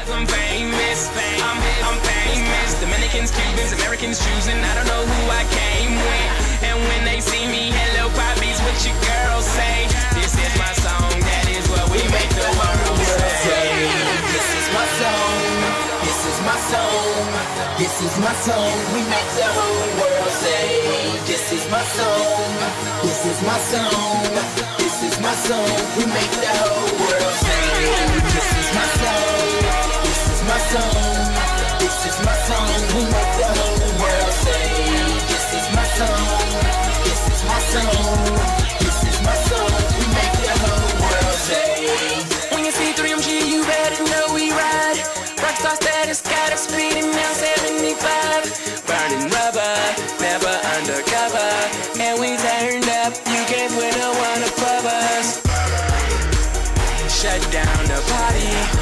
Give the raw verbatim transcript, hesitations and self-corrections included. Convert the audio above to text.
I'm famous, I'm, I'm famous. Dominicans, Cubans, Americans choosing. I don't know who I came with. And when they see me, hello poppies, what your girls say? This is my song, that is what we make the world say. This is my song, this is my song, this is my song. We make the whole world say. This is my song, this is my song, this is my song. We make the whole world say. This is my song, this is my song, this is my song. We make the whole world say. This is my song, this is my song, this is my song. We make the whole world say. When you see three M G, you better know we ride. Rockstar status, got us speeding now seventy-five. Burning rubber, never undercover. And we turned up, you can't put no one above us. Shut down the party.